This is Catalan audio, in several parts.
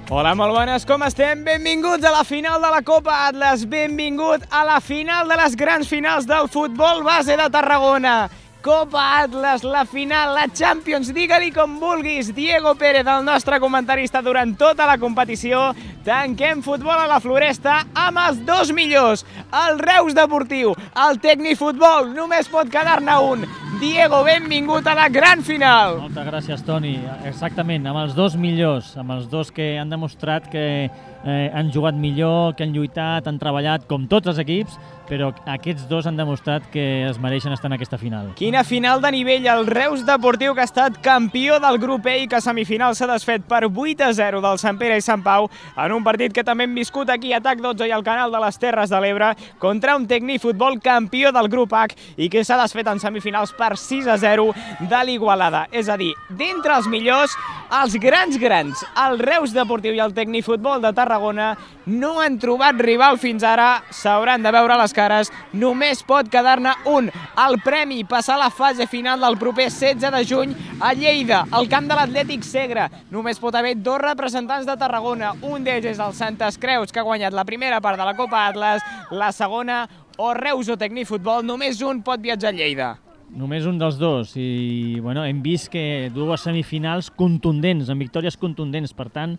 Hola, molt bones, com estem? Benvinguts a la final de la Copa Atlas, benvingut a la final de les grans finals del futbol base de Tarragona. Copa Atlas, la final, la Champions, digue-li com vulguis. Diego Pérez, el nostre comentarista durant tota la competició. Tanquem futbol a la Floresta amb els dos millors. El Reus Deportiu, el Tecnifutbol, només pot quedar-ne un. Diego, benvingut a la gran final. Moltes gràcies, Toni. Exactament, amb els dos millors, amb els dos que han demostrat que han jugat millor, que han lluitat, han treballat, com tots els equips, però aquests dos han demostrat que es mereixen estar en aquesta final. Quina final de nivell, el Reus Deportiu, que ha estat campió del grup E i que a semifinal s'ha desfet per 8-0 del Sant Pere i Sant Pau, en un partit que també hem viscut aquí a TAC 12 i al Canal de les Terres de l'Ebre, contra un Tecnifutbol campió del grup H i que s'ha desfet en semifinals per 6-0 de l'Igualada. És a dir, d'entre els millors, els grans, el Reus Deportiu i el Tecnifutbol de Tarragona no han trobat rival fins ara, s'hauran de veure les cares, només pot quedar-ne un. El premi, passar a la fase final del proper 16 de juny a Lleida, al camp de l'Atlètic Segre. Només pot haver dos representants de Tarragona, un d'ells és el Santes Creus, que ha guanyat la primera part de la Copa Atlas, la segona, o Reus o Tecnifutbol, només un pot viatjar a Lleida. Només un dels dos, i bueno, hem vist que dues semifinals contundents, amb victòries contundents, per tant,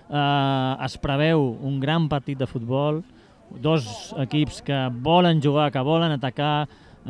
es preveu un gran partit de futbol, dos equips que volen jugar, que volen atacar,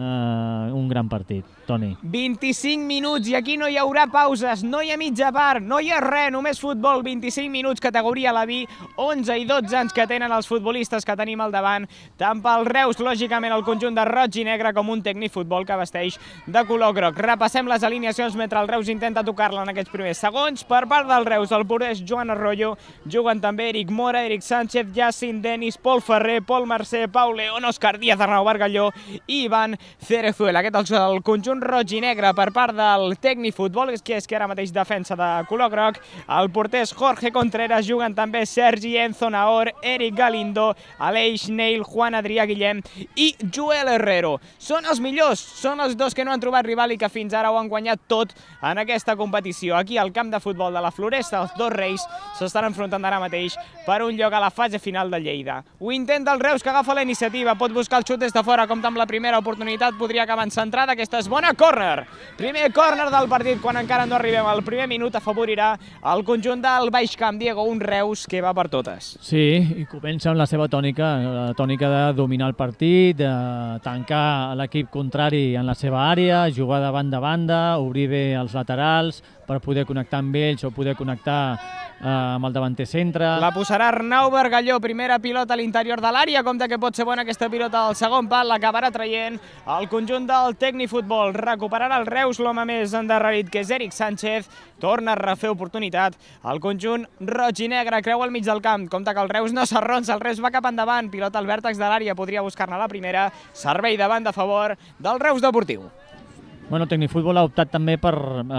un gran partit. Toni. 25 minuts i aquí no hi haurà pauses, no hi ha mitja part, no hi ha res, només futbol, 25 minuts, categoria la B, 11 i 12 anys que tenen els futbolistes que tenim al davant, tant pel Reus, lògicament, el conjunt de roig i negre, com un Tecnifutbol que vesteix de color groc. Repassem les alineacions mentre el Reus intenta tocar-la en aquests primers segons. Per part del Reus, el porters Joan Arroyo, juguen també Eric Mora, Eric Sánchez, Jacint Denis, Pol Ferrer, Pol Mercè, Pau León, Òscar Díaz, Arnau Bargalló i Ivan Cerezuela. Aquest és el conjunt roig i negre per part del Tecnifutbol, que és que ara mateix defensa de color groc. El porter és Jorge Contreras, juguen també Sergi, Enzo Nahor, Eric Galindo, Aleix Neil, Juan Adrià Guillem i Joel Herrero. Són els millors, són els dos que no han trobat rival i que fins ara ho han guanyat tot en aquesta competició. Aquí al camp de futbol de la Floresta, els dos reis s'estan enfrontant ara mateix per un lloc a la fase final de Lleida. Ho intenta el Reus, que agafa la iniciativa, pot buscar el xut des de fora, com amb la primera oportunitat, podria acabar en centrada, aquesta és bona, córner. Primer córner del partit, quan encara no arribem al primer minut, afavorirà el conjunt del Baix Camp. Diego, un Reus que va per totes. Sí, i comença amb la seva tònica, la tònica de dominar el partit, de tancar l'equip contrari en la seva àrea, jugar de banda a banda, obrir bé els laterals per poder connectar amb ells o poder connectar amb el davanter centre. La posarà Arnau Bargalló, primera pilota a l'interior de l'àrea, compte que pot ser bona aquesta pilota del segon pal, l'acabarà traient el conjunt del Tecnifutbol. Recuperarà el Reus l'home més endarrerit, que és Eric Sánchez, torna a refer oportunitat. El conjunt roig i negre creu al mig del camp, compte que el Reus no s'arronsa, el Reus va cap endavant, pilota al vèrtex de l'àrea, podria buscar-ne la primera, servei davant a favor del Reus Deportiu. Bueno, el Tecnifutbol ha optat també per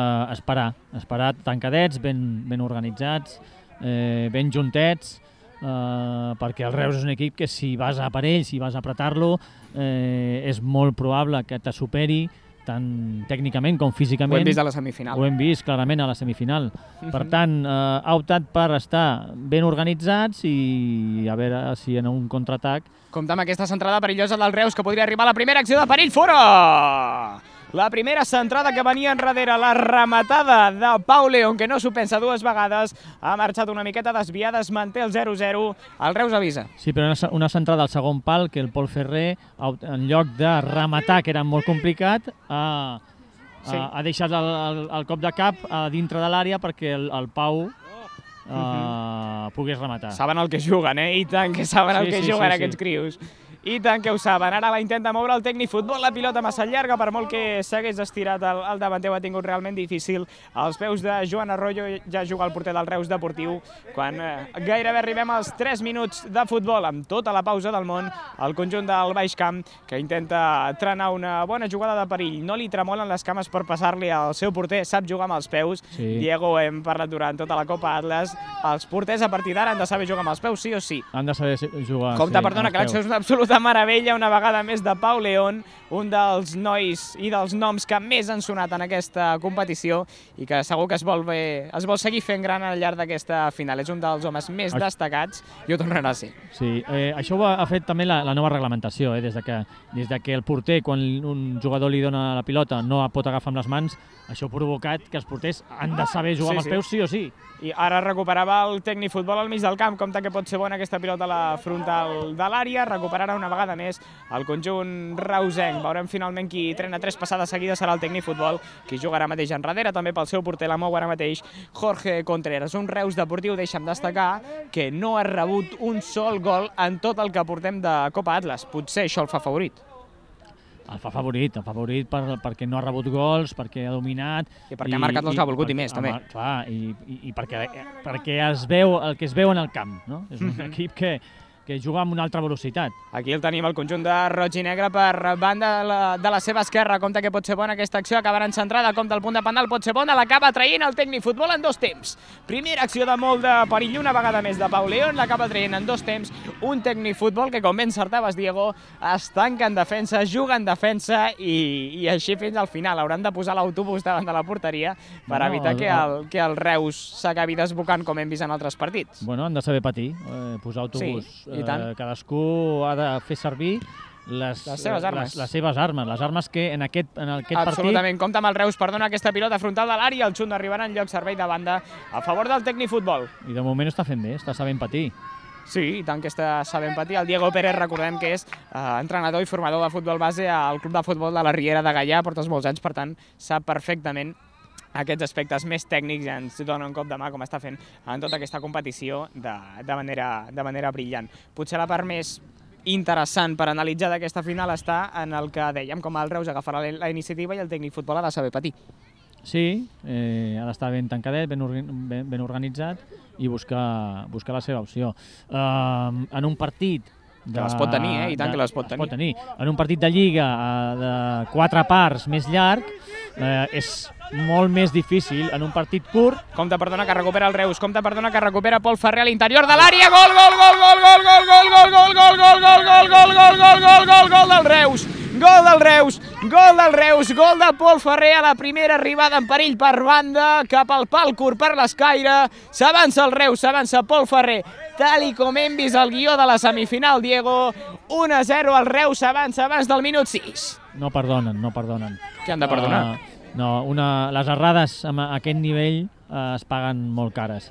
esperar tancadets, ben organitzats, ben juntets, perquè el Reus és un equip que si vas a per ell, si vas a apretar-lo, és molt probable que te superi, tant tècnicament com físicament. Ho hem vist a la semifinal. Ho hem vist clarament a la semifinal. Per tant, ha optat per estar ben organitzats i a veure si en un contraatac... Compte amb aquesta centrada perillosa del Reus, que podria arribar a la primera acció de perill, fora! La primera centrada que venia enrere, la rematada de Pau León, que no s'ho pensa dues vegades, ha marxat una miqueta desviada, es manté el 0-0, el Reus avisa. Sí, però una centrada al segon pal, que el Pol Ferrer, en lloc de rematar, que era molt complicat, ha deixat el cop de cap a dintre de l'àrea perquè el Pau pogués rematar. Saben el que juguen, i tant que saben el que juguen aquests crios. I tant que ho saben. Ara la intenta moure el Tecnifutbol, la pilota massa llarga, per molt que s'hagués estirat el davanter, ho ha tingut realment difícil. Als peus de Joan Arroyo ja juga el porter del Reus Deportiu, quan gairebé arribem als 3 minuts de futbol, amb tota la pausa del món, el conjunt del Baix Camp, que intenta trenar una bona jugada de perill. No li tremolen les cames per passar-li al seu porter, sap jugar amb els peus. Diego, hem parlat durant tota la Copa Atlas, els porters a partir d'ara han de saber jugar amb els peus, sí o sí. Han de saber jugar, compte, perdona, que l'acció és una absoluta de meravella una vegada més de Pau León, un dels nois i dels noms que més han sonat en aquesta competició i que segur que es vol seguir fent gran al llarg d'aquesta final. És un dels homes més destacats i ho tornarà a ser. Sí, això ho ha fet també la nova reglamentació, des de que el porter, quan un jugador li dona la pilota, no la pot agafar amb les mans. Això ha provocat que els porters han de saber jugar amb els peus sí o sí. I ara recuperava el tècnic futbol al mig del camp, compta que pot ser bona aquesta pilota a la frontal de l'àrea, recuperarà una vegada més el conjunt reusenc. Veurem finalment qui trena 3 passades seguides serà el tècnic futbol, qui jugarà mateix enrere, també pel seu porter la mou ara mateix Jorge Contreras. Un Reus deportiu, deixa'm destacar, que no ha rebut un sol gol en tot el que portem de Copa Atlas. Potser això el fa favorit. El fa favorit perquè no ha rebut gols, perquè ha dominat... I perquè ha marcat els que ha volgut i més, també. Clar, i perquè es veu el que es veu en el camp, no? És un equip que juga amb una altra velocitat. Aquí el tenim, el conjunt de roig i negre per banda de la seva esquerra. Compte que pot ser bona aquesta acció, acabarà encentrada, compte el punt de penal, pot ser bona, l'acaba traient el tècnic futbol en 2 temps. Primera acció de molt de perill, una vegada més de Pau León, l'acaba traient en 2 temps. Un tècnic futbol que, com ben encertaves, Diego, es tanca en defensa, juga en defensa i així fins al final. Hauran de posar l'autobús davant de la porteria per evitar que el Reus s'acabi desbocant, com hem vist en altres partits. Bueno, han de saber patir, posar autobús. Sí. Cadascú ha de fer servir les seves armes, les armes que en aquest partit... Absolutament, compta amb el Reus, perdona aquesta pilota frontal de l'àrea, el xunt arribarà en lloc servei de banda a favor del tècnic futbol. I de moment està fent bé, està sabent patir. Sí, i tant que està sabent patir. El Diego Pérez, recordem que és entrenador i formador de futbol base al Club de Futbol de la Riera de Gaià, porta molts anys, per tant, sap perfectament aquests aspectes més tècnics i ens dona un cop de mà com està fent en tota aquesta competició de manera brillant. Potser la part més interessant per analitzar d'aquesta final està en el que dèiem, com el Reus agafarà la iniciativa i el tècnic futbol ha de saber patir. Sí, ha d'estar ben tancadet, ben organitzat i buscar la seva opció. En un partit que les pot tenir, i tant que les pot tenir. En un partit de Lliga de 4 parts més llarg, és molt més difícil en un partit curt. Compte, perdona, que recupera el Reus, compte, perdona, que recupera Pol Ferrer a l'interior de l'àrea, gol, gol, gol, gol, gol, gol, gol, gol, gol, gol, gol, gol, gol, gol, gol, gol, gol, gol, gol del Reus, gol del Reus, gol del Reus, gol de Pol Ferrer a la primera arribada en perill per banda, cap al pal curt per l'escaire, s'avança el Reus, s'avança Pol Ferrer, tal i com hem vist el guió de la semifinal, Diego, 1-0, el Reus s'avança abans del minut 6. No perdonen. Què han de perdonar? No, les errades a aquest nivell es paguen molt cares.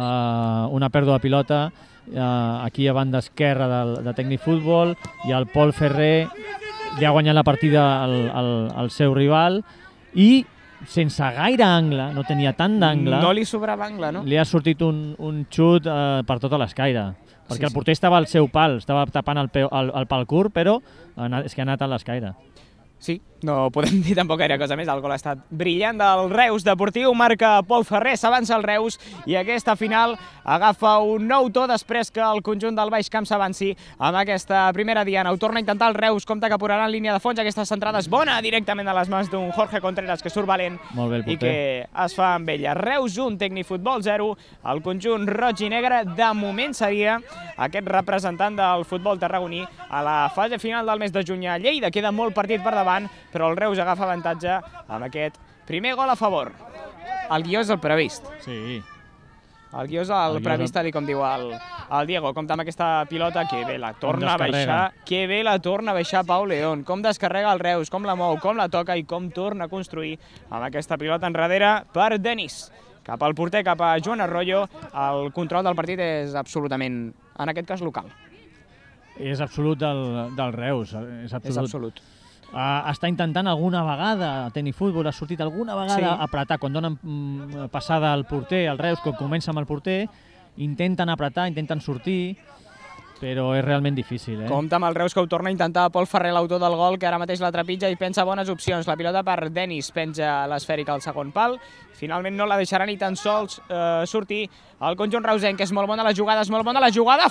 Una pèrdua de pilota aquí a banda esquerra de tècnic futbol i el Pol Ferrer li ha guanyat la partida al seu rival i sense gaire angle, no tenia tant d'angle. No li sobrava angle, no? Li ha sortit un xut per tota l'escaire. Perquè el porter estava al seu pal, estava tapant el pal curt, però és que ha anat a l'escaire. Sí, no podem dir tampoc gaire cosa més, el gol ha estat brillant del Reus deportiu, marca Pol Ferrer, s'avança el Reus i aquesta final agafa un nou to després que el conjunt del Baix Camp s'avanci amb aquesta primera diana. Ho torna a intentar el Reus, compta que apurarà en línia de fons, aquesta centrada és bona directament a les mans d'un Jorge Contreras que surt valent i que es fa amb ella. Reus 1, tècnic futbol 0, el conjunt roig i negre de moment seria aquest representant del futbol tarragoní a la fase final del mes de juny a Lleida. Queda molt partit per davant, però el Reus agafa avantatge amb aquest primer gol a favor. El guió és el previst. Sí. El guió és el previst, tal com diu el Diego. Compte amb aquesta pilota, que bé la torna a baixar. Que bé la torna a baixar Pau León. Com descarrega el Reus, com la mou, com la toca i com torna a construir amb aquesta pilota enrere per Denis. Cap al porter, cap a Joan Arroyo. El control del partit és absolutament, en aquest cas, local. És absolut del Reus. És absolut. Està intentant alguna vegada, el tècnic futbol ha sortit alguna vegada a apretar, quan donen passada al porter, al Reus, quan comença amb el porter, intenten apretar, intenten sortir, però és realment difícil. Compte amb el Reus, que ho torna a intentar Pol Ferrer, l'autor del gol, que ara mateix la trepitja i pensa bones opcions. La pilota per Denis, penja l'esfèrica al segon pal, finalment no la deixarà ni tan sols sortir el conjunt reusenc, que és molt bona la jugada,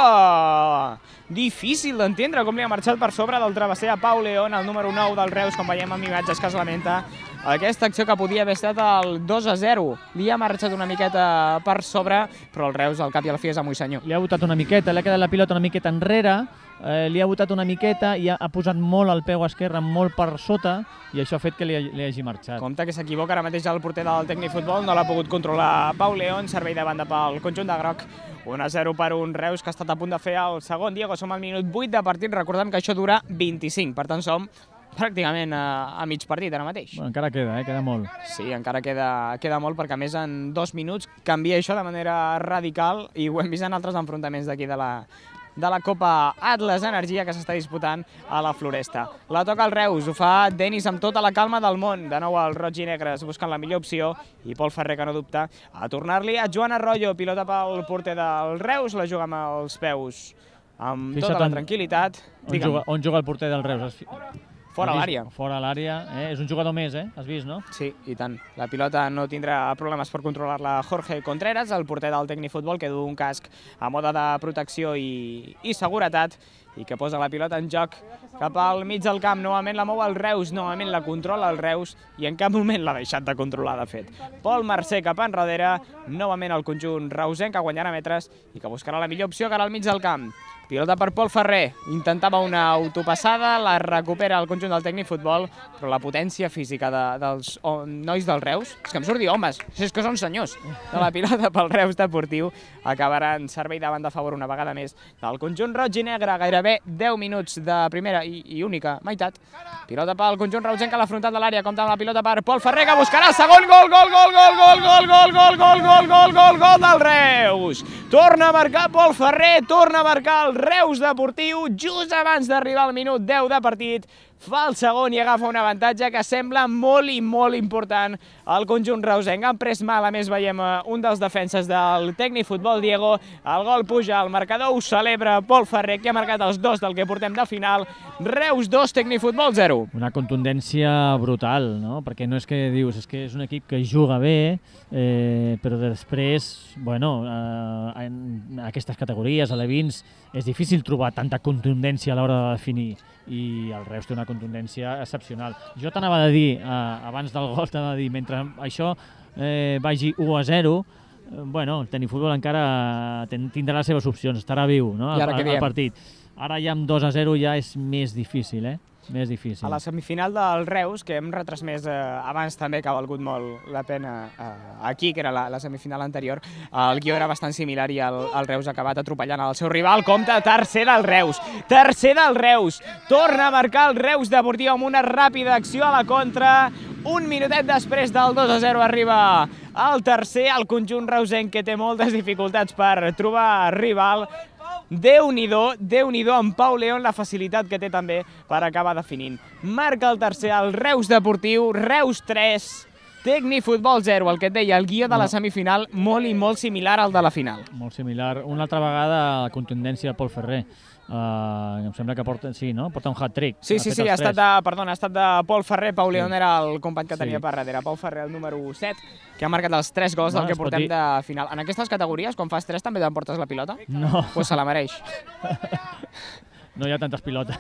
fora! Difícil d'entendre com li ha marxat per sobre del travesser a Pau León, el número 9 del Reus, com veiem amb imatges que es lamenta aquesta acció que podia haver estat el 2-0. Li ha marxat una miqueta per sobre, però el Reus al cap i a la fi és amo i senyor. Li ha botat una miqueta, li ha quedat la pilota una miqueta enrere, li ha botat una miqueta i ha posat molt el peu esquerre, molt per sota, i això ha fet que li hagi marxat. Compte que s'equivoca ara mateix el porter del Tècnic Futbol, no l'ha pogut controlar Pau León, servei de banda pel conjunt de groc. 1-0 per un Reus que ha estat a punt de fer el segon. Diego, som al minut 8 de partit, recordem que això dura 25, per tant som pràcticament a mig partit ara mateix. Bueno, encara queda, queda molt. Sí, encara queda molt, perquè a més en 2 minuts canvia això de manera radical i ho hem vist en altres enfrontaments d'aquí de la Copa Atlas Energia que s'està disputant a la Floresta. La toca el Reus, ho fa Denis amb tota la calma del món. De nou els roig i negres buscant la millor opció i Pol Ferrer, que no dubta, a tornar-li a Joan Arroyo. Pilota pel porter del Reus, la juga amb els peus amb tota la tranquil·litat. On juga el porter del Reus? Fora l'àrea. Fora l'àrea, és un jugador més, has vist, no? Sí, i tant. La pilota no tindrà problemes per controlar-la Jorge Contreras, el porter del Tècnic Futbol, que du un casc a mode de protecció i seguretat, i que posa la pilota en joc cap al mig del camp. Novament la mou el Reus, novament la controla el Reus, i en cap moment l'ha deixat de controlar, de fet. Pol Mercè cap enrere, novament el conjunt reusenc, que guanyarà metres i que buscarà la millor opció cara al mig del camp. Pilota per Pol Ferrer, intentava una autopassada, la recupera el conjunt del Tècnic Futbol, però la potència física dels nois del Reus, és que em surt dir homes, és que són senyors, de la pilota pel Reus Deportiu, acabarà en servei de banda a favor una vegada més del conjunt roig i negre, gairebé 10 minuts de primera i única meitat. Pilota pel conjunt reusenc a la frontal de l'àrea, compta amb la pilota per Pol Ferrer, que buscarà segon gol, gol del Reus! Torna a marcar Pol Ferrer, torna a marcar el Reus Deportiu, just abans d'arribar al minut 10 de partit, fa el segon i agafa un avantatge que sembla molt i molt important al conjunt reusenc. Han pres mal, a més veiem un dels defenses del Tècnic Futbol, Diego, el gol puja al marcador, ho celebra Pol Ferrer, que ha marcat els 2 del que portem de final. Reus 2, Tècnic Futbol 0. Una contundència brutal, no? Perquè no és que dius, és que és un equip que juga bé, però després, bueno, en aquestes categories, a l'E20, és difícil trobar tanta contundència a l'hora de definir, i el Reus té una contundència excepcional. Jo t'anava a dir, abans del gol, t'anava a dir, mentre això vagi 1-0, bueno, el Tècnic Futbol encara tindrà les seves opcions, estarà viu, no? al partit. Ara ja amb 2-0 ja és més difícil, més difícil. A la semifinal del Reus, que hem retransmès abans també, que ha valgut molt la pena aquí, que era la semifinal anterior, el guió era bastant similar i el Reus ha acabat atropellant el seu rival. Compte, tercer del Reus, torna a marcar el Reus Deportiu amb una ràpida acció a la contra. Un minutet després del 2-0 arriba el tercer, el conjunt reusenc, que té moltes dificultats per trobar rival. Déu-n'hi-do amb Pau León, la facilitat que té també per acabar definint. Marca el tercer el Reus Deportiu, Reus 3, Tècnic Futbol 0, el que et deia, el guió de la semifinal molt i molt similar al de la final. Molt similar. Una altra vegada la contundència de Pol Ferrer. Em sembla que porta un hat-trick. Sí, ha estat de Pol Ferrer. Pau León era el company que tenia per darrere. Pau Ferrer, el número 7, que ha marcat els 3 gols del que portem de final. En aquestes categories, quan fas 3, també t'emportes la pilota? No. Doncs se la mereix. No hi ha tantes pilotes.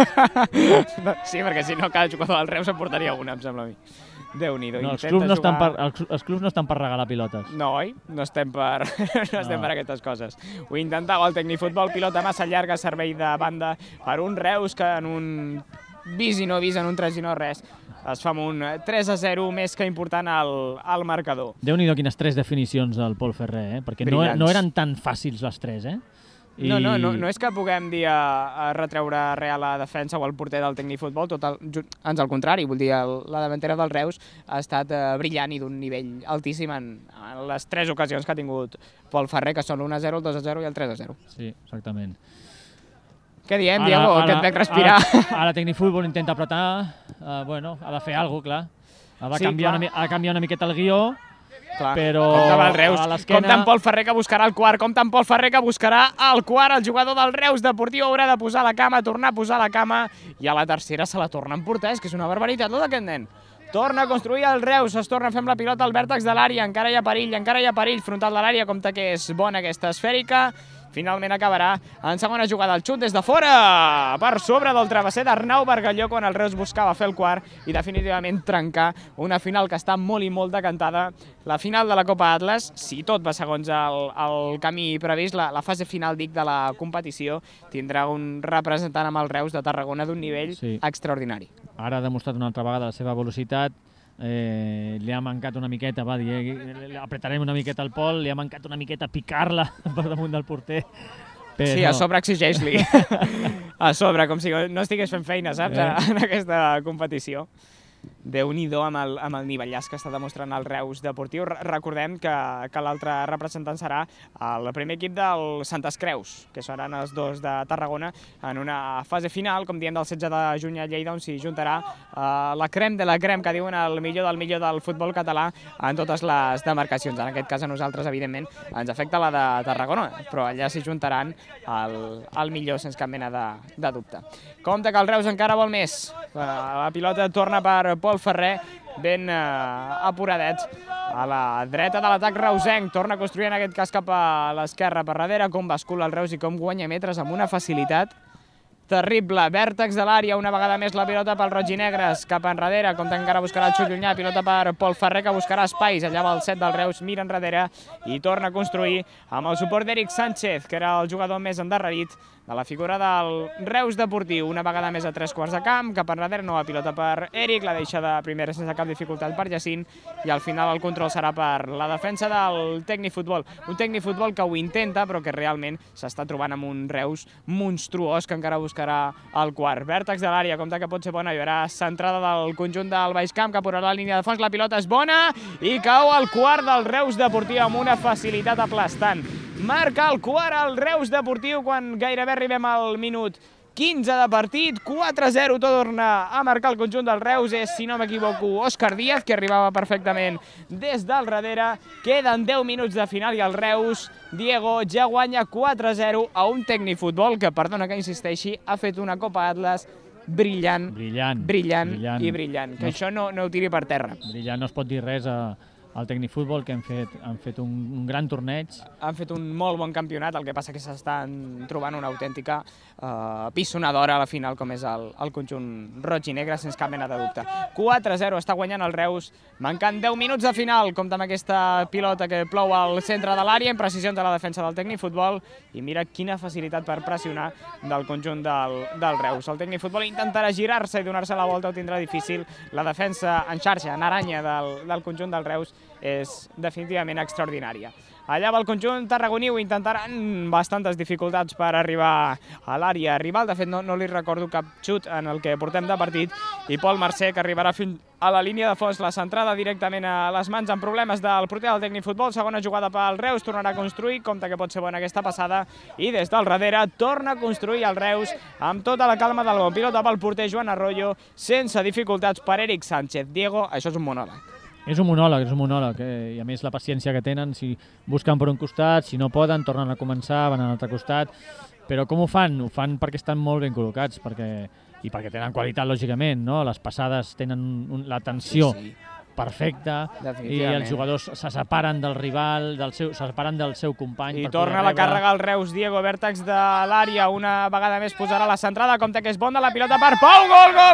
Sí, perquè si no, cada jugador del Reus emportaria una, em sembla a mi. Déu-n'hi-do. No, els clubs no estan per regalar pilotes. No, oi? No estem per aquestes coses. Ho intentava el Tècnic Futbol, pilota massa llarga, servei de banda per un Reus que en un vist i no vist, en un 3 i no res, es fa amb un 3-0 més que important al marcador. Déu-n'hi-do quines 3 definicions del Pol Ferrer, perquè no eren tan fàcils les 3, No és que puguem dir a retreure real a la defensa o al porter del Tècnic Futbol, ans al contrari, vull dir, la davantera del Reus ha estat brillant i d'un nivell altíssim en les 3 ocasions que ha tingut Pol Ferrer, que són l'1-0, el 2-0 i el 3-0. Sí, exactament. Què diem, Diego? Que et veig respirar. Ara Tècnic Futbol intenta apretar, ha de fer alguna cosa, clar. Ha de canviar una miqueta el guió, però compta amb Pol Ferrer, que buscarà el quart, el jugador del Reus Deportiu haurà de posar la cama, tornar a posar la cama, i a la tercera se la torna a emportar, és que és una barbaritat, d'aquest nen. Torna a construir el Reus, es torna a fer amb la pilota al vèrtex de l'àrea, encara hi ha perill, frontal de l'àrea, compte que és bona aquesta esfèrica, finalment acabarà en segona jugada. El xut des de fora, per sobre del travesser d'Arnau Bargalló, quan el Reus buscava fer el quart i definitivament trencar una final que està molt i molt decantada. La final de la Copa Atlas, si tot va segons el camí previst, la fase final, dic, de la competició, tindrà un representant amb el Reus de Tarragona d'un nivell extraordinari. Ara ha demostrat una altra vegada la seva velocitat, li ha mancat una miqueta, va dir, apretarem una miqueta el Pol, li ha mancat una miqueta picar-la per damunt del porter. Però... Sí, a sobre exigeix-li. A sobre, com si no estigués fent feina, saps, en aquesta competició. Déu-n'hi-do amb el nivellàs que està demostrant el Reus Deportiu. Recordem que l'altre representant serà el primer equip del Santes Creus, que seran els dos de Tarragona, en una fase final, com diem, del 16 de juny a Lleida, on s'hi juntarà la crem de la crem, que diuen el millor del futbol català en totes les demarcacions. En aquest cas a nosaltres, evidentment, ens afecta la de Tarragona, però allà s'hi juntaran el millor, sense cap mena de dubte. Compte que el Reus encara vol més. La pilota torna per Pol Ferrer, ben apuradet a la dreta de l'atac reusenc. Torna a construir en aquest cas cap a l'esquerra per darrere, com bascula el Reus i com guanya metres amb una facilitat terrible. Vèrtex de l'àrea, una vegada més la pilota pel roig i negres, cap enrere, com encara buscarà el xut llunyà, pilota per Pol Ferrer, que buscarà espais, allà va el set del Reus, mira enrere i torna a construir amb el suport d'Eric Sánchez, que era el jugador més endarrerit de la figura del Reus Deportiu. Una vegada més a 3 quarts de camp, cap enrere, nova pilota per Eric, la deixa de primera sense cap dificultat per Jacint, i al final el control serà per la defensa del Tecnifutbol. Un Tecnifutbol que ho intenta, però que realment s'està trobant amb un Reus monstruós que encara buscarà el quart. Vèrtex de l'àrea, compte que pot ser bona, hi haurà centrada del conjunt del Baix Camp, que apurarà la línia de fons, la pilota és bona i cau el quart del Reus Deportiu amb una facilitat aplastant. Marca el quart al Reus Deportiu quan gairebé arribem al minut 15 de partit, 4-0 torna a marcar el conjunt del Reus, és, si no m'equivoco, Òscar Díaz, que arribava perfectament des del darrere. Queden 10 minuts de final i el Reus, Diego, ja guanya 4-0 a un Tecnifutbol que, perdona que insisteixi, ha fet una Copa Atlas brillant. Que això no ho tiri per terra. Brillant, no es pot dir res al Tecnifutbol, que han fet un gran torneig. Han fet un molt bon campionat, el que passa que s'estan trobant una autèntica pissonadora a la final, com és el conjunt roig i negre, sense cap mena de dubte. 4-0 està guanyant el Reus, mancant 10 minuts de final, compta amb aquesta pilota que plou al centre de l'àrea, imprecisions de la defensa del Tecnifutbol, i mira quina facilitat per pressionar del conjunt del Reus. El Tecnifutbol intentarà girar-se i donar-se la volta, ho tindrà difícil. La defensa en xarxa, en aranya del conjunt del Reus, és definitivament extraordinària. Allà va el conjunt tarragoní, ho intentaran bastantes dificultats per arribar a l'àrea rival. De fet, no li recordo cap xut en el que portem de partit. I Pol Mercè, que arribarà fins a la línia de fons, la centrada directament a les mans amb problemes del porter del Tecnifutbol. Segona jugada pel Reus, tornarà a construir, compte que pot ser bona aquesta passada. I des del darrere torna a construir el Reus amb tota la calma del bon pilota pel porter Joan Arroyo, sense dificultats per Eric Sánchez. Diego, això és un monòleg. És un monòleg, i a més la paciència que tenen, si busquen per un costat, si no poden, tornen a començar, van a l'altre costat, però com ho fan? Ho fan perquè estan molt ben col·locats, i perquè tenen qualitat, lògicament, no? Les passades tenen la tensió perfecta, i els jugadors se separen del rival, se separen del seu company. I torna la càrrega al Reus, Diego, vèrtex de l'àrea, una vegada més posarà la centrada, compte que és bona la pilota per Pau,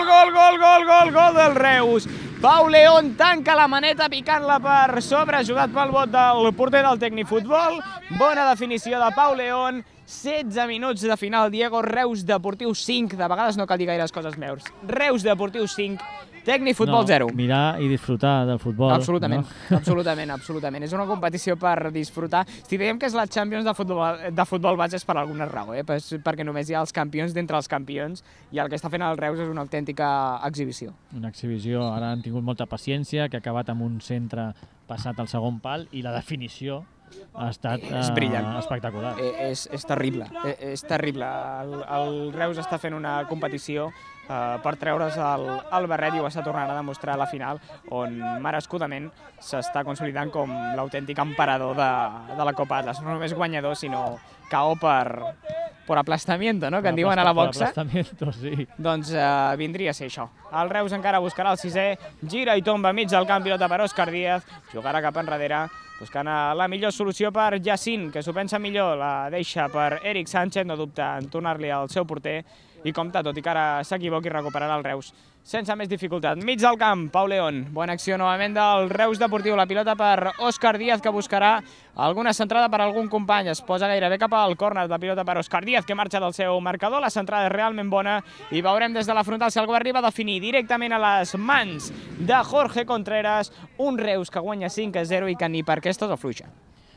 gol del Reus! Pau León tanca la maneta picant-la per sobre, ajudat pel bot del porter del Tecnifutbol. Bona definició de Pau León. 16 minuts de final, Diego. Reus Deportiu 5. De vegades no cal dir gaires coses meus. Reus Deportiu 5, Tecnifutbol 0. Mirar i disfrutar del futbol. Absolutament, absolutament. És una competició per disfrutar. Si diem que és la Champions de futbol base és per alguna raó, perquè només hi ha els campions d'entre els campions, i el que està fent el Reus és una autèntica exhibició. Una exhibició. Ara han tingut molta paciència, que ha acabat amb un centre passat al segon pal, i la definició ha estat espectacular. És terrible, és terrible. El Reus està fent una competició per treure's el barret, i ho està tornant a demostrar a la final, on merescudament s'està consolidant com l'autèntic emperador de la Copa Atlas. No només guanyador, sinó KO per aplastamiento, no?, que en diuen a la boxa. Sí. Doncs vindria a ser això. El Reus encara buscarà el sisè, gira i tomba mig del camp, pilota per Òscar Díaz, jugarà cap enrere, buscant la millor solució per Jacint, que s'ho pensa millor, la deixa per Eric Sánchez, no dubta en tornar-li al seu porter, i compta, tot i que ara s'equivoqui, recuperarà el Reus sense més dificultat. Mig del camp, Pau León, bona acció novament del Reus Deportiu, la pilota per Òscar Díaz, que buscarà alguna centrada per algun company, es posa gairebé cap al córner, la pilota per Òscar Díaz, que marxa del seu marcador, la centrada és realment bona, i veurem des de la frontal si algú arriba a definir directament a les mans de Jorge Contreras, un Reus que guanya 5-0 i que ni per aquestes afluixa.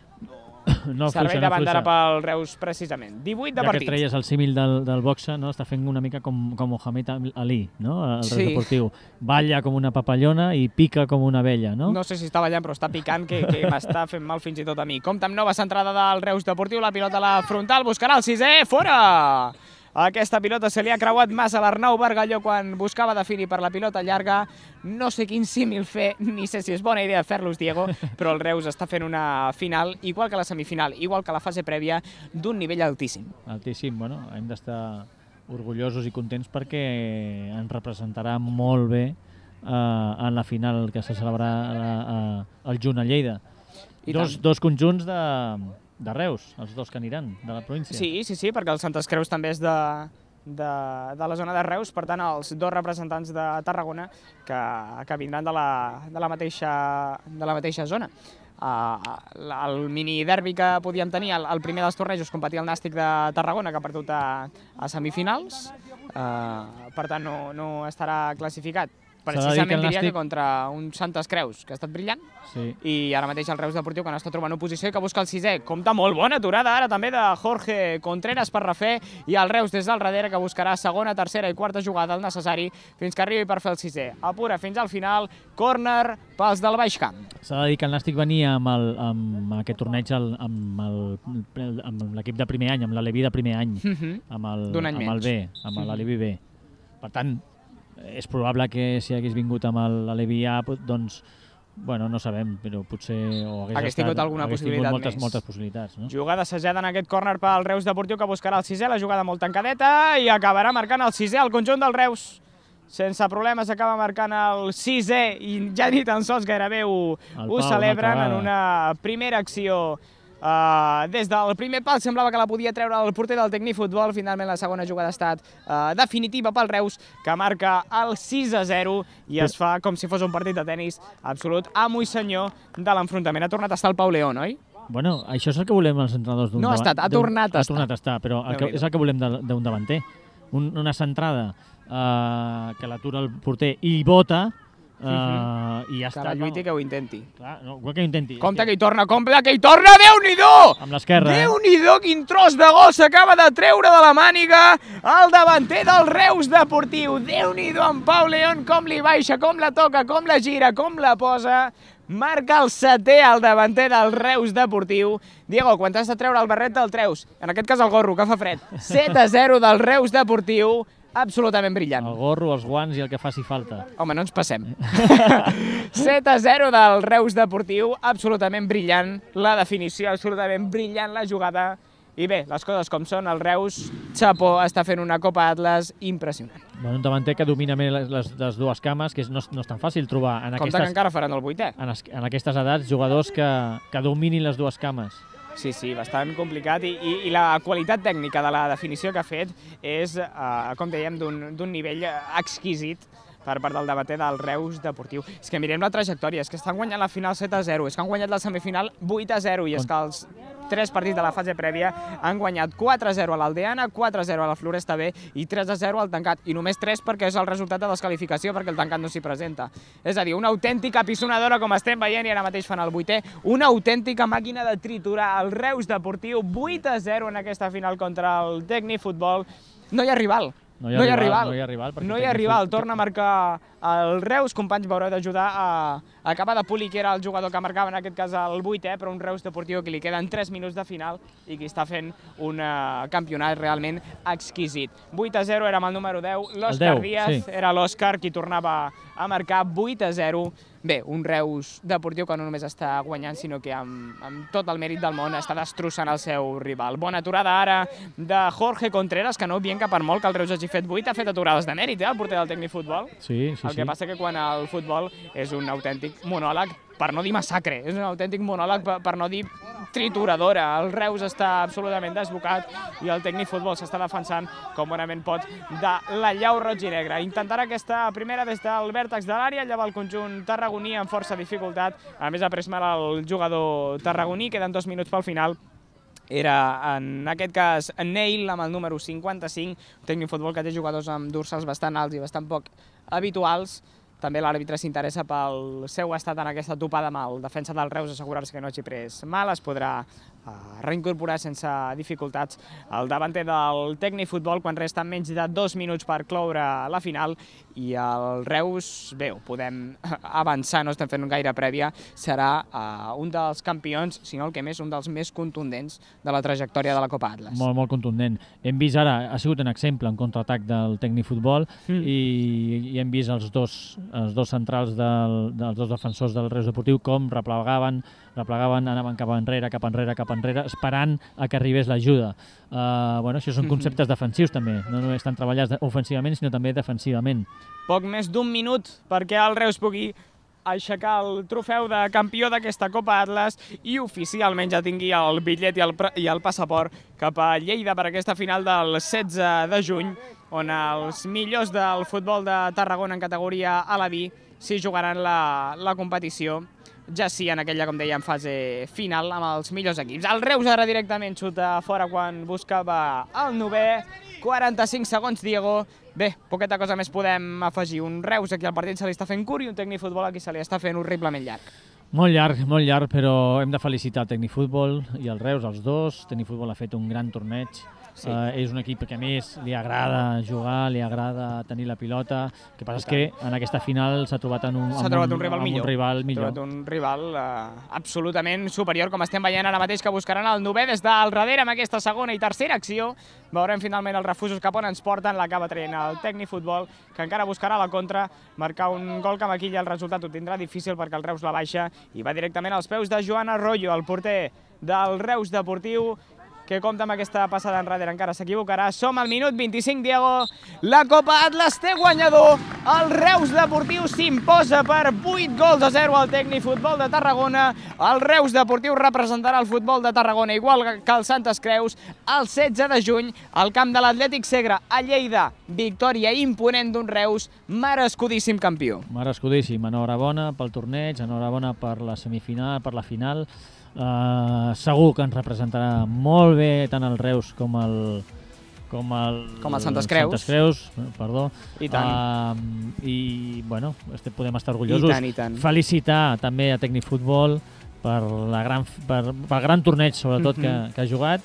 Servei de bandera pel Reus, precisament. 18 de partit. Ja que treies el símil del boxe, està fent una mica com Mohamed Ali, el Reus Deportiu. Balla com una papallona i pica com una abella, no? No sé si està ballant, però està picant, que m'està fent mal fins i tot a mi. Compte amb nova centrada del Reus Deportiu, la pilota a la frontal, buscarà el 6è, fora! Aquesta pilota se li ha creuat massa a l'Arnau Bargalló quan buscava definir per la pilota llarga. No sé quin símil fer, ni sé si és bona idea fer-los, Diego, però el Reus està fent una final, igual que la semifinal, igual que la fase prèvia, d'un nivell altíssim. Altíssim, bueno, hem d'estar orgullosos i contents perquè ens representarà molt bé en la final que se celebrarà al juny a Lleida. Dos conjunts de Reus, els dos que aniran, de la província. Sí, perquè el Santes Creus també és de la zona de Reus, per tant, els dos representants de Tarragona que vindran de la mateixa zona. El mini derbi que podíem tenir, el primer dels tornejos, competia el Nàstic de Tarragona, que ha perdut a semifinals, per tant, no estarà classificat. Precisament diria que contra un Santes Creus, que ha estat brillant, i ara mateix el Reus Deportiu, que n'està trobant oposició i que busca el 6è. Compta molt bona aturada ara també de Jorge Contreras per refer, i el Reus des del darrere, que buscarà segona, tercera i quarta jugada, el necessari, fins que arribi per fer el 6è. Apura fins al final, córner pels del Baix Camp. S'ha de dir que el Nàstic venia amb aquest torneig amb l'equip de primer any, amb l'Aleví de primer any, amb el B, amb l'Aleví B. Per tant, és probable que si hagués vingut amb l'Aleví A, doncs, bueno, no sabem, però potser hagués tingut alguna possibilitat més. Moltes possibilitats. Jugada assajada en aquest córner pel Reus Deportiu, que buscarà el 6è, la jugada molt tancadeta, i acabarà marcant el 6è al conjunt del Reus. Sense problemes acaba marcant el 6è, i ja ni tan sols gairebé ho celebren en una primera acció. Des del primer pal semblava que la podia treure el porter del Tecnifutbol. Finalment la segona jugada ha estat definitiva pel Reus, que marca el 6-0 i es fa com si fos un partit de tennis absolut amo i senyor de l'enfrontament. Ha tornat a estar el Pau León, oi? Bueno, això és el que volem els entrenadors d'un davanter. No ha estat, ha tornat a estar. Ha tornat a estar, però és el que volem d'un davanter. Una centrada que l'atura el porter i bota, i ja està. Que la lluiti, que ho intenti. Clar, no, que ho intenti. Compte que hi torna, Déu-n'hi-do! Amb l'esquerra. Déu-n'hi-do, quin tros de gol s'acaba de treure de la màniga el davanter del Reus Deportiu. Déu-n'hi-do, en Pau León, com li baixa, com la toca, com la gira, com la posa. Marca el 7è al davanter del Reus Deportiu. Diego, quan t'has de treure el barret te'l treus. En aquest cas el gorro, que fa fred. 7-0 del Reus Deportiu. Absolutament brillant. El gorro, els guants i el que faci falta. Home, no ens passem. 7-0 del Reus Deportiu, absolutament brillant la definició, absolutament brillant la jugada. I bé, les coses com són, el Reus, xapó, està fent una Copa Atlas impressionant. Un davanter que domina bé les dues cames, que no és tan fàcil trobar Compte que encara faran el 8è. En aquestes edats, jugadors que dominin les dues cames. Sí, bastant complicat, i la qualitat tècnica de la definició que ha fet és, com dèiem, d'un nivell exquisit per part del davanter del Reus Deportiu. És que mirem la trajectòria, és que estan guanyant la final 7-0, és que han guanyat la semifinal 8-0, i és que els 3 partits de la fase prèvia han guanyat 4-0 a l'Aldeana, 4-0 a la Floresta B i 3-0 al tancat, i només 3 perquè és el resultat de desqualificació, perquè el tancat no s'hi presenta. És a dir, una autèntica pisonadora, com estem veient, i ara mateix fan el 8è, una autèntica màquina de triturar el Reus Deportiu, 8-0 en aquesta final contra el Tecnifutbol. No hi ha rival. No hi ha rival, torna a marcar el Reus. Companys, m'haureu d'ajudar a acabar de polir qui era el jugador que marcava, en aquest cas el 8è, però un Reus Deportiu que li queden 3 minuts de final i que està fent un campionat realment exquisit. 8-0 era amb el número 10, l'Òscar Díaz, era l'Òscar qui tornava a marcar 8-0. Bé, un Reus Deportiu que no només està guanyant, sinó que amb tot el mèrit del món està destrossant el seu rival. Bona aturada ara de Jorge Contreras, que no obviem que per molt que el Reus hagi fet 8, ha fet aturades de mèrit, el porter del Tecnifutbol. Sí. El que passa que quan el futbol és un autèntic monòleg, per no dir massacre, és un autèntic monòleg per no dir trituradora. El Reus està absolutament desbocat i el Tècnic Futbol s'està defensant com bonament pot de la llau roig i negra. Intentarà aquesta primera des del vèrtex de l'àrea, lleva el conjunt tarragoní amb força dificultat. A més, ha pres mal el jugador tarragoní, queden 2 minuts pel final. Era, en aquest cas, Neil, amb el número 55, un Tècnic Futbol que té jugadors amb dorsals bastant alts i bastant poc habituals. També l'àrbitre s'interessa pel seu estat en aquesta topada amb el defensa del Reus, assegurar-se que no hagi pres mal. Es podrà reincorporar sense dificultats el davanter del Tècnic Futbol quan resten menys de 2 minuts per cloure la final. I el Reus, bé, ho podem avançar, no estem fent gaire prèvia, serà un dels campions, si no el que més, un dels més contundents de la trajectòria de la Copa Atlas. Molt, molt contundent. Hem vist ara, ha sigut un exemple en contraatac del Tècnic Futbol i hem vist els dos centrals dels dos defensors del Reus Deportiu com replegaven, anaven cap enrere, esperant a que arribés l'ajuda. Això són conceptes defensius també, no només estan treballats ofensivament, sinó també defensivament. Poc més d'1 minut perquè el Reus pugui aixecar el trofeu de campió d'aquesta Copa Atlas i oficialment ja tingui el bitllet i el passaport cap a Lleida per aquesta final del 16 de juny, on els millors del futbol de Tarragona en categoria Alaví s'hi jugaran la competició, ja sí en aquella, com deia, en fase final amb els millors equips. El Reus ara directament xuta fora quan buscava el 9è, 45 segons, Diego. Bé, poqueta cosa més podem afegir. Un Reus aquí al partit se li està fent curt i un Tècnic Futbol aquí se li està fent horriblement llarg. Molt llarg, però hem de felicitar el Tècnic Futbol i el Reus, els dos. El Tècnic Futbol ha fet un gran torneig. Sí. És un equip que a més li agrada jugar, li agrada tenir la pilota. El que passa és que en aquesta final s'ha trobat un rival millor. S'ha trobat un rival absolutament superior, com estem veient ara mateix, que buscaran el 9è des del darrere amb aquesta segona i tercera acció. Veurem finalment els refusos cap on ens porten. L'acaba traient el Tècnic Futbol, que encara buscarà la contra. Marcar un gol que maquilla el resultat ho tindrà difícil perquè el Reus la baixa i va directament als peus de Joan Arroyo, el porter del Reus Deportiu, que compta amb aquesta passada enrere, encara s'equivocarà. Som al minut 25, Diego. La Copa Atlas té guanyador. El Reus Deportiu s'imposa per 8-0 al Tècnic Futbol de Tarragona. El Reus Deportiu representarà el futbol de Tarragona, igual que el Santes Creus, el 16 de juny, al camp de l'Atlètic Segre, a Lleida. Victòria imponent d'un Reus, merescudíssim campió. Merescudíssim. Enhorabona pel torneig, enhorabona per la semifinal, per la final. Segur que ens representarà molt bé tant el Reus com el Santes Creus. I tant. I bueno, podem estar orgullosos. I tant. Felicitar també a Tècnic Futbol pel gran torneig, sobretot, que ha jugat.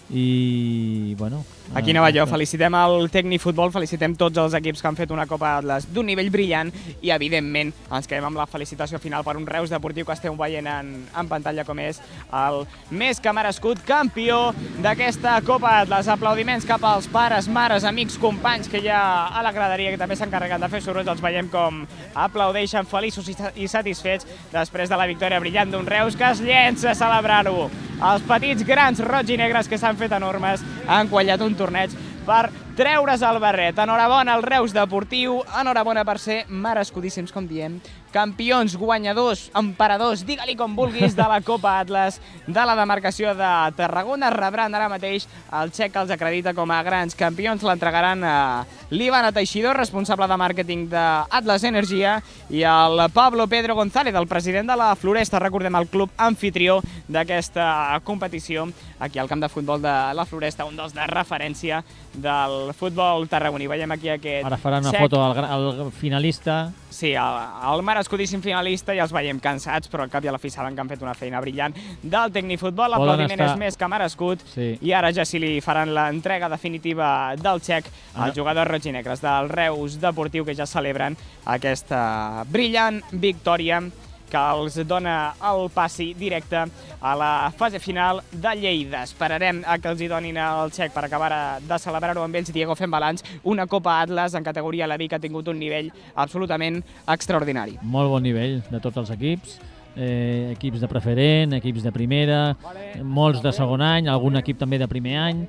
I, bueno... Aquí anava jo, felicitem el Tècnic Futbol, felicitem tots els equips que han fet una Copa Atlas d'un nivell brillant i, evidentment, ens quedem amb la felicitació final per un Reus Deportiu que esteu veient en pantalla, com és el més que merescut campió d'aquesta Copa Atlas. Aplaudiments cap als pares, mares, amics, companys que hi ha a la graderia, que també s'han encarregat de fer soroll. Els veiem com aplaudeixen feliços i satisfets després de la victòria brillant d'un Reus que es llença a celebrar-ho. Els petits grans roig i negres que s'han fet enormes han quallat un torneig per treure's el barret. Enhorabona al Reus Deportiu, enhorabona per ser merescudíssims, com diem, campions, guanyadors, emperadors, digue-li com vulguis, de la Copa Atlas, de la demarcació de Tarragona. Rebran ara mateix el xec que els acredita com a grans campions. L'entregaran a l'Ivana Teixidor, responsable de màrqueting d'Atlas Energia, i el Pablo Pedro González, el president de la Floresta, recordem, el club anfitrió d'aquesta competició, aquí al camp de futbol de la Floresta, un dels de referència del futbol tarragoní. Veiem aquí aquest Ara faran una foto al finalista. Sí, el merescudíssim finalista, i els veiem cansats, però al cap i a la fi saben que han fet una feina brillant del Tècnic Futbol. L'aplaudiment és més que merescut, i ara ja sí li faran l'entrega definitiva del xec als jugadors roig i negres del Reus Deportiu, que ja celebren aquesta brillant victòria que els dona el passi directe a la fase final de Lleida. Esperarem a que els hi donin el xec per acabar de celebrar-ho amb ells. Diego, fent balanç, una Copa Atlas en categoria Alaví que ha tingut un nivell absolutament extraordinari. Molt bon nivell de tots els equips. Equips de preferent, equips de primera, molts de segon any, algun equip també de primer any,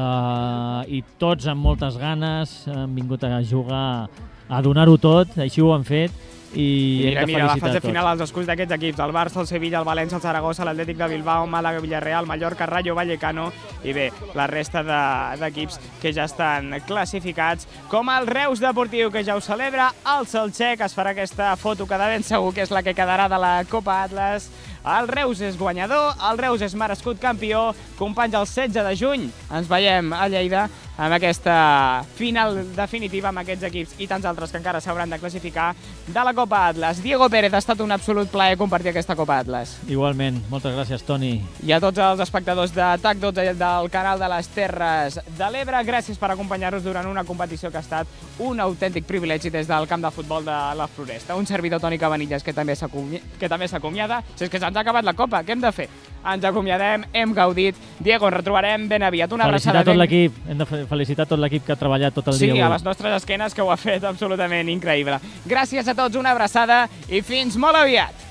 i tots amb moltes ganes han vingut a jugar, a donar-ho tot, així ho han fet, i hem de Mira, la felicitar fase tots. final, els esculls d'aquests equips, el Barça, el Sevilla, el València, el Saragossa, l'Atlètic de Bilbao, Màlaga, Villarreal, Mallorca, Rayo Vallecano i bé, la resta d'equips que ja estan classificats, com el Reus Deportiu, que ja ho celebra, el Celtic es farà aquesta foto que de ben segur que és la que quedarà de la Copa Atlas. El Reus és guanyador, el Reus és merescut campió. Companys, el 16 de juny ens veiem a Lleida amb aquesta final definitiva amb aquests equips i tants altres que encara s'hauran de classificar de la Copa Atlas. Diego Pérez, ha estat un absolut plaer compartir aquesta Copa Atlas. Igualment, moltes gràcies, Toni. I a tots els espectadors de TAC12 del canal de les Terres de l'Ebre, gràcies per acompanyar-nos durant una competició que ha estat un autèntic privilegi des del camp de futbol de la Floresta. Un servidor, Toni Cabanillas, que també s'acomiada. Si és que se'ns ha acabat la Copa, què hem de fer? Ens acomiadem, hem gaudit. Diego, ens retrobarem ben aviat. Una abraçada. Felicitar tot l'equip, hem de felicitar tot l'equip que ha treballat tot el dia avui. Sí, a les nostres esquenes, que ho ha fet absolutament increïble. Gràcies a tots, una abraçada i fins molt aviat.